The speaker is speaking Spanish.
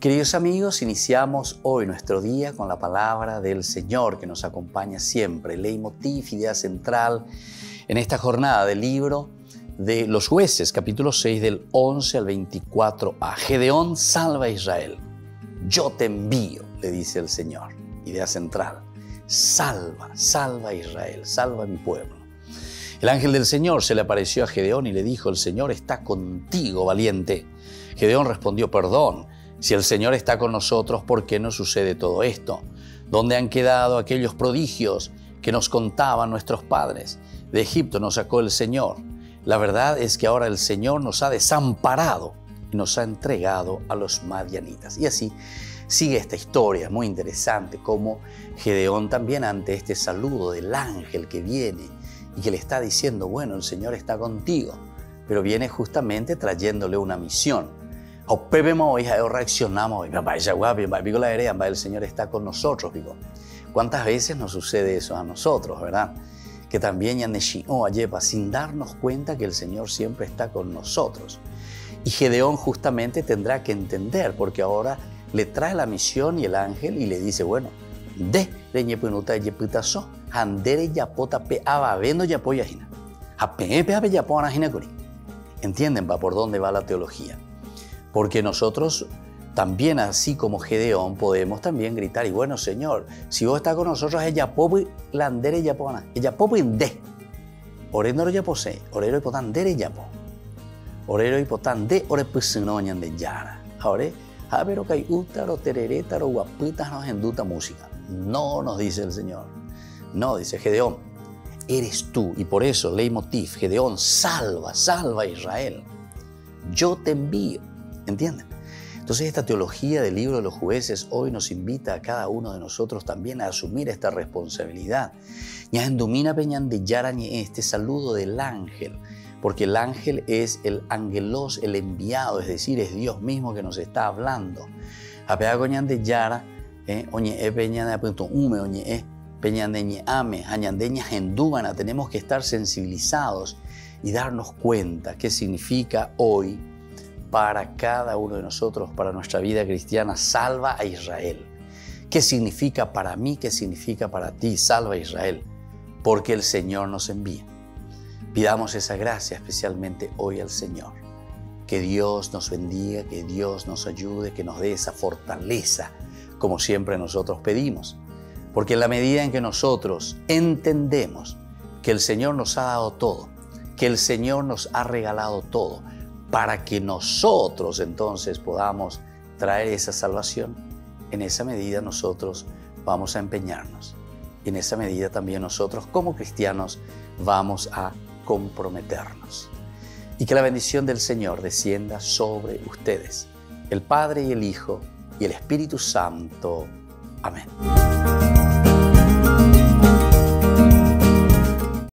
Queridos amigos, iniciamos hoy nuestro día con la palabra del Señor que nos acompaña siempre, leitmotiv, idea central en esta jornada del libro de los Jueces, capítulo 6, del 11 al 24a. Gedeón salva a Israel. Yo te envío, le dice el Señor. Idea central. Salva a Israel, salva a mi pueblo. El ángel del Señor se le apareció a Gedeón y le dijo: el Señor está contigo, valiente. Gedeón respondió: perdón, si el Señor está con nosotros, ¿por qué nos sucede todo esto? ¿Dónde han quedado aquellos prodigios que nos contaban nuestros padres? De Egipto nos sacó el Señor. La verdad es que ahora el Señor nos ha desamparado y nos ha entregado a los madianitas. Y así sigue esta historia muy interesante, como Gedeón también, ante este saludo del ángel que viene y que le está diciendo: bueno, el Señor está contigo, pero viene justamente trayéndole una misión. Reaccionamos, el Señor está con nosotros. ¿Cuántas veces nos sucede eso a nosotros, verdad? Que también sin darnos cuenta que el Señor siempre está con nosotros. Y Gedeón justamente tendrá que entender, porque ahora le trae la misión y el ángel y le dice: bueno, ¿entienden por dónde va la teología? Porque nosotros también, así como Gedeón, podemos también gritar: y bueno, Señor, si vos estás con nosotros, ella pobre landere ella pona, ella pobre de oreno ya posee, orero y potan de ella po, orero y potan de ore pusinoñan de yara, ahora a ver que hay útaro tererétaro guapitas nos enduta música. No, nos dice el Señor. No, dice Gedeón, eres tú. Y por eso, leitmotiv, Gedeón, salva a Israel. Yo te envío. ¿Entienden? Entonces esta teología del libro de los Jueces hoy nos invita a cada uno de nosotros también a asumir esta responsabilidad. Ya en domina peñan de yarañe este saludo del ángel, porque el ángel es el angelos, el enviado, es decir, es Dios mismo que nos está hablando. Apea coñan de yara, oñe peñan de punto ume, oñe peñan de ñame, añandeña gendúbana. Tenemos que estar sensibilizados y darnos cuenta qué significa hoy para cada uno de nosotros, para nuestra vida cristiana: salva a Israel. ¿Qué significa para mí? ¿Qué significa para ti? Salva a Israel, porque el Señor nos envía. Pidamos esa gracia especialmente hoy al Señor. Que Dios nos bendiga, que Dios nos ayude, que nos dé esa fortaleza, como siempre nosotros pedimos. Porque en la medida en que nosotros entendemos que el Señor nos ha dado todo, que el Señor nos ha regalado todo, para que nosotros entonces podamos traer esa salvación, en esa medida nosotros vamos a empeñarnos. Y en esa medida también nosotros como cristianos vamos a comprometernos. Y que la bendición del Señor descienda sobre ustedes, el Padre y el Hijo y el Espíritu Santo. Amén.